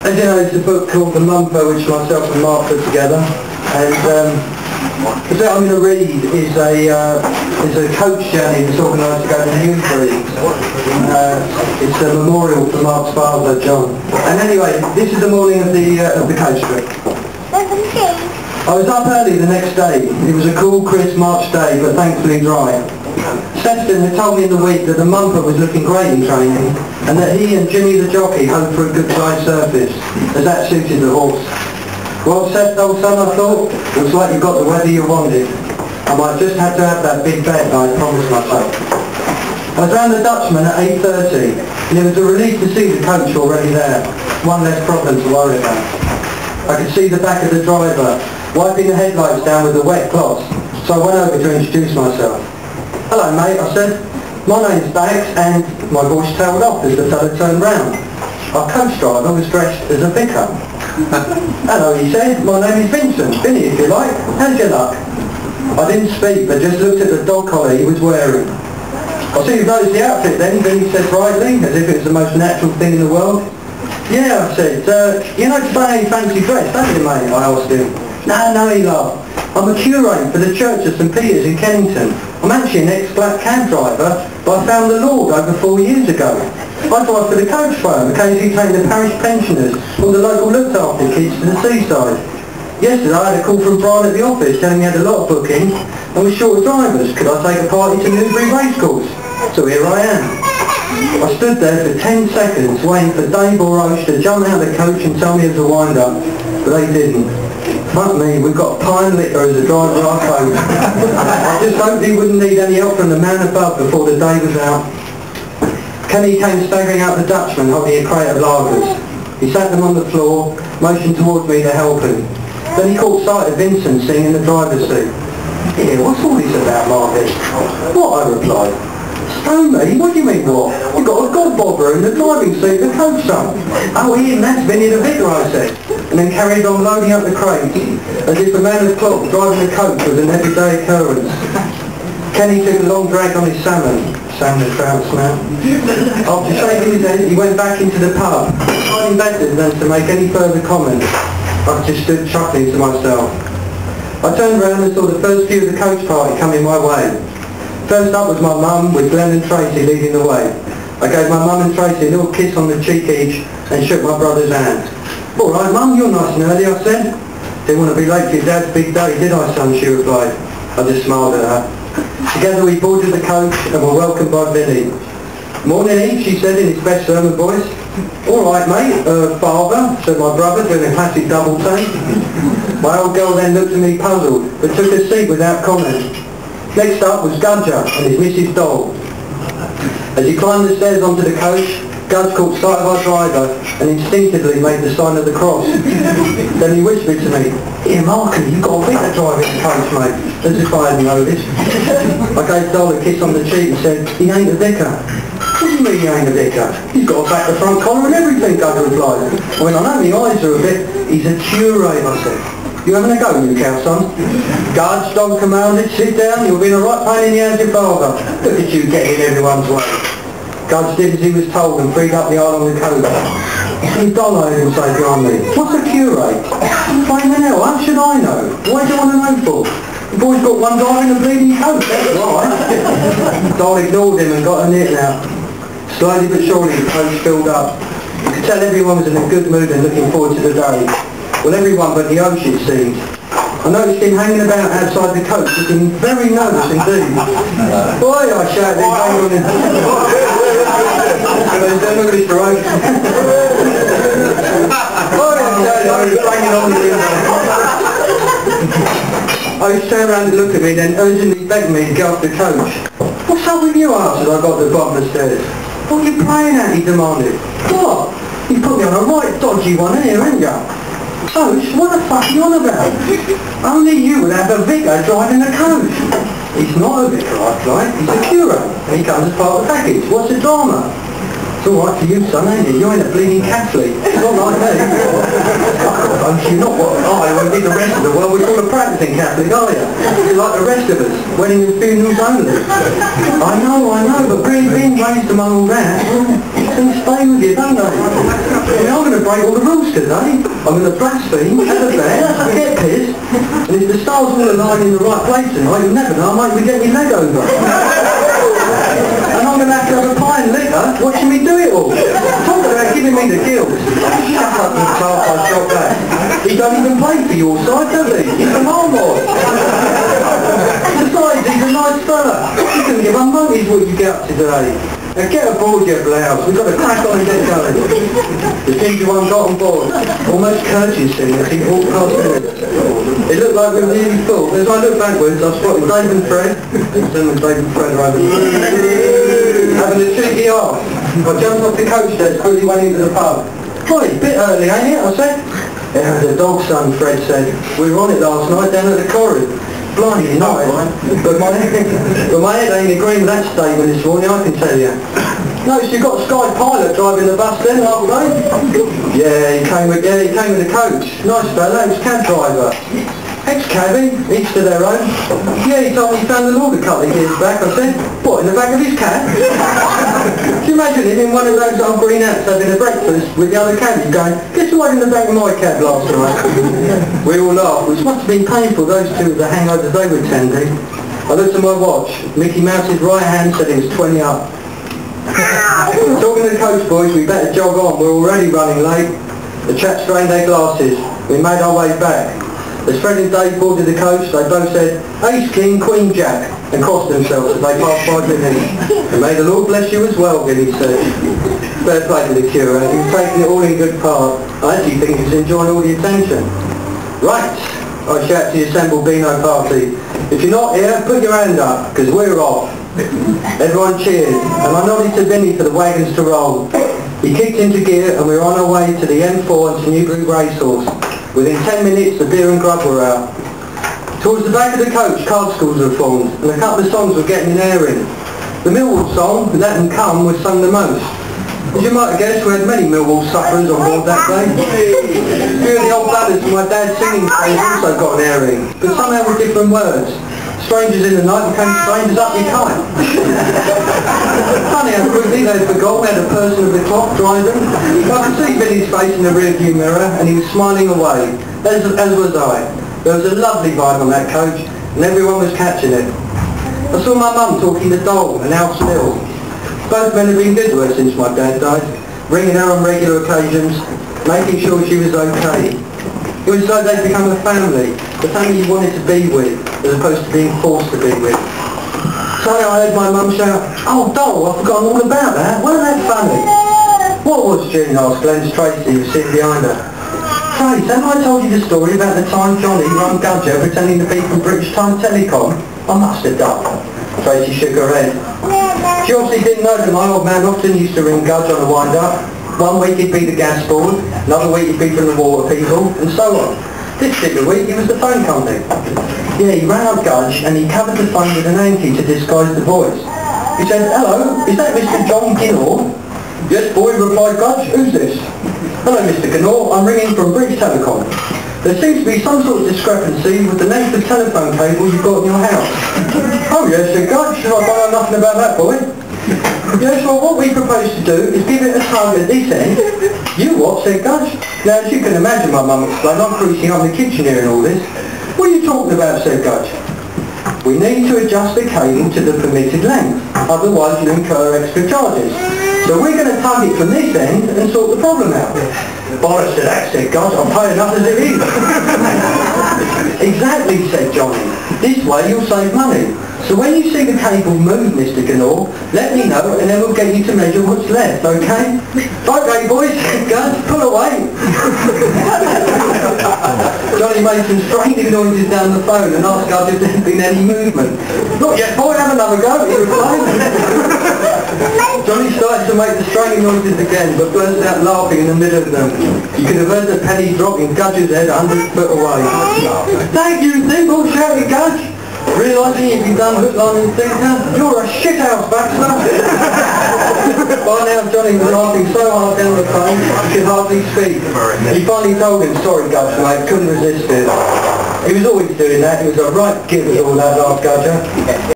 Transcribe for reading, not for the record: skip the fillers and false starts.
As you know, it's a book called The Mumper, which myself and Mark put together, and the bit I'm going to read is a coach journey that's organised to go to Newbury. It's a memorial for Mark's father, John. And anyway, this is the morning of the coach trip. I was up early the next day. It was a cool, crisp March day, but thankfully dry. Sefton had told me in the week that the Mumper was looking great in training, and that he and Jimmy the jockey hoped for a good dry surface, as that suited the horse. Well, Seth, old son, I thought, looks like you got the weather you wanted. I might just have to have that big bet I promised myself. I was round the Dutchman at 8:30, and it was a relief to see the coach already there. One less problem to worry about. I could see the back of the driver, wiping the headlights down with a wet cloth, so I went over to introduce myself. "Hello mate," I said. "My name's Bax," and my voice tailed off as the fellow turned round. Our coach driver was dressed as a vicar. "Hello," he said, "my name is Vincent, Vinny if you like. How's your luck?" I didn't speak, but just looked at the dog collar he was wearing. "I see you've noticed the outfit then," Vinny said brightly, as if it was the most natural thing in the world. "Yeah," I said, "you know to buy any fancy dress, don't you mate?" I asked him. No, he laughed. "I'm a curate for the Church of St Peter's in Kennington. I'm actually an ex-black cab driver, but I found the Lord over 4 years ago. I drive for the coach firm, occasionally taking the parish pensioners or the local looked after kids to the seaside. Yesterday I had a call from Brian at the office telling me he had a lot of bookings and was short of drivers. Could I take a party to Newbury Racecourse? So here I am." I stood there for 10 seconds waiting for Dave or Roche to jump out of the coach and tell me it was a wind-up, but they didn't. Fuck me, we've got pine liquor as a driver of our coach. I just hoped he wouldn't need any help from the man above before the day was out. Kenny came staggering out the Dutchman holding a crate of lagers. He sat them on the floor, motioned towards me to help him. Then he caught sight of Vincent sitting in the driver's seat. "Here, what's all this about, Marcus?" "What?" I replied. "Stow me? What do you mean what? You've got a godbobber in the driving seat of the coach, son." "Oh, Ian, that's Vinny the vicar," I said, and then carried on loading up the crates, as if the man of clock driving the coach was an everyday occurrence. Kenny took a long drag on his salmon the trout smell. After shaking his head, he went back into the pub, finding better than to make any further comment. I just stood chuckling to myself. I turned round and saw the first few of the coach party coming my way. First up was my mum, with Glenn and Tracy leading the way. I gave my mum and Tracy a little kiss on the cheek each and shook my brother's hand. "All right, Mum, you're nice and early," I said. "Didn't want to be late for your dad's big day, did I, son?" she replied. I just smiled at her. Together we boarded the coach and were welcomed by Vinny. "Morning, Eve," she said in his best sermon voice. "All right, mate, father," said my brother, doing a classic double take. My old girl then looked at me puzzled, but took a seat without comment. Next up was Gudger and his Mrs. Doll. As he climbed the stairs onto the coach, Gudge caught sight of our driver and instinctively made the sign of the cross. Then he whispered to me, "Here, Marky, you've got a vicar driving the coach, mate," as if I hadn't noticed. I gave Doll a kiss on the cheek and said, "He ain't a vicar." "What do you mean he ain't a vicar? He's got a back to front collar and everything," Gudge replied. "When I know my eyes are a bit, he's a curate," I said. "You having a go, you cow, son?" "Gudge," Doll commanded, "sit down, you'll be in a right pain in the ass, your father. Look at you getting in everyone's way." Gudge did as he was told and freed up the aisle on the coach. "See, Doll," I heard him say behind me, "what's a curate?" "Flaming hell, how should I know? What do you want to know for? The boy's got one guy in a bleeding coat, that's right." Doll ignored him and got her knitting out. Slowly but surely the coach filled up. You could tell everyone was in a good mood and looking forward to the day. Well, everyone but the Osh, it seemed. I noticed him hanging about outside the coach, looking very nervous indeed. "Boy," I shouted, banging on him. Look at this parade. "Boy," I shouted, I was banging on the window. Osh turned around and looked at me, then urgently begged me to get off the coach. "What's up with you?" I asked as I got to the bottom of the stairs. "What are you playing at?" he demanded. "What? You put me on a right dodgy one here, ain't you?" "Coach, what the fuck are you on about? Only you would have a vicar driving a coach." "He's not a vicar," I replied. "He's a curate, and he comes as part of the package. What's the drama?" "It's all right for you, son, ain't it? You ain't a bleeding Catholic. It's not like me." "Don't you not what I won't be the rest of the world. We're called a practicing Catholic, are you? You're like the rest of us, wedding and funerals only." I know, but being raised among all that, things stay with you, don't they? I mean, I'm going to break all the rules today. I'm going to blaspheme, have a bet, get pissed, and if the stars all align in the right place tonight, you'll never know, I might be getting my leg over. And I'm going to have a pie and liquor watching me do it all. Talk about giving me the guilt. Shut up, you tart, I shot back. He don't even play for your side, does he? He's a marmot. Besides, he's a nice fella. You can give a money's what you get up to today. Now get aboard, you blouse. We've got to crack on and get going. The ginger one got on board. Almost courteously as he walked past me. It looked like we were nearly full. As I looked backwards, I spotted Dave and Fred. Dave and Fred are having a cheeky off. I jumped off the coach desk, quickly went into the pub. Right, a bit early, ain't it? I said. Yeah, the dog son, Fred said. We were on it last night down at the corridor. Blimey, not but my head ain't agreeing with that statement this morning, I can tell you. Notice you got Sky Pilot driving the bus then, half day? Yeah, he came with the coach. Nice fella, he was cab driver. Ex-cabby, each to their own. Yeah, he told me he found the Lord a couple of years back. I said, what, in the back of his cab? Can you imagine him in one of those old green hats having a breakfast with the other cabbies going, guess who was in the back of my cab last night? We all laughed, which must have been painful, those two, the hangovers they were attending. I looked at my watch. Mickey Mouse's right hand said it was 20 up. Talking to the coach boys, we better jog on, we're already running late. The chaps strained their glasses. We made our way back. As Fred and Dave boarded the coach, they both said, Ace King, Queen Jack, and crossed themselves as they passed by Billy. And may the Lord bless you as well, Billy said. Fair play to the curate, he was taking it all in good part. I actually think he was enjoying all the attention. Right, I shout to the assembled Beano party. If you're not here, put your hand up, because we're off. Everyone cheered, and I nodded to Vinny for the wagons to roll. He kicked into gear, and we were on our way to the M4 and to Newbury Racehorse. Within 10 minutes, the beer and grub were out. Towards the back of the coach, card schools were formed, and a couple of songs were getting an airing. The Millwall song, Let 'Em Come, was sung the most. As you might have guessed, we had many Millwall sufferers on board that day. A few of the old ballads from my dad's singing days also got an airing, but somehow with different words. Strangers in the night became strangers up your kite. Funny how quickly they'd forgotten we had a person of the clock driving. I could see Billy's face in the rearview mirror, and he was smiling away, as was I. There was a lovely vibe on that coach, and everyone was catching it. I saw my mum talking to Dole and Al Still. Both men have been good to her since my dad died, ringing her on regular occasions, making sure she was okay. It was like they'd become a family, the family you wanted to be with, as opposed to being forced to be with. Suddenly I heard my mum shout, oh Dole, I've forgotten all about that, wasn't that funny? What was, June? Asked Glenn Tracy, who was sitting behind her. Trace, haven't I told you the story about the time Johnny run Gudger pretending to be from British Time Telecom? I must have done. Tracy shook her head. She obviously didn't know that my old man often used to ring Gudge on a wind-up. One week he'd be the gas board, another week he'd be from the water people, and so on. This particular week he was the phone company. Yeah, he rang up Gudge and he covered the phone with an Yankee to disguise the voice. He said, hello, is that Mr. John Ginnor? Yes, boy, replied Gudge. Who's this? Hello, Mr. Ginnor, I'm ringing from British Telecom. There seems to be some sort of discrepancy with the length of telephone cable you've got in your house. Oh yes, said Gudge, I don't know nothing about that, boy. Yes, well what we propose to do is give it a tug at this end. You what, said Gudge? Now as you can imagine, my mum explained, I'm creasing up the kitchen here and all this. What are you talking about, said Gudge? We need to adjust the cable to the permitted length, otherwise you incur extra charges. So we're going to tug it from this end and sort the problem out. Boris said, that, said Gudge, I'll pay enough as it is. Exactly, said Johnny. This way you'll save money. So when you see the cable move, Mr. Ginnor, let me know and then we'll get you to measure what's left, okay? Okay, boys, Gudge, pull away. Johnny made some strange noises down the phone and asked Gudge if there'd been any movement. Not yet, boy, have another go, he replied. Johnny started to make the straining noises again, but burst out laughing in the middle of them. You could have heard the penny drop in Gudge's head 100 foot away. Thank you, Thimble, shouted Gudge. Realising if you've done hook, line and sinker, you're a shithouse, Baxter. By now Johnny was laughing so hard down the phone he could hardly speak. He finally told him, sorry Gudge mate, couldn't resist it. He was always doing that, he was a right giver all that last Gudger.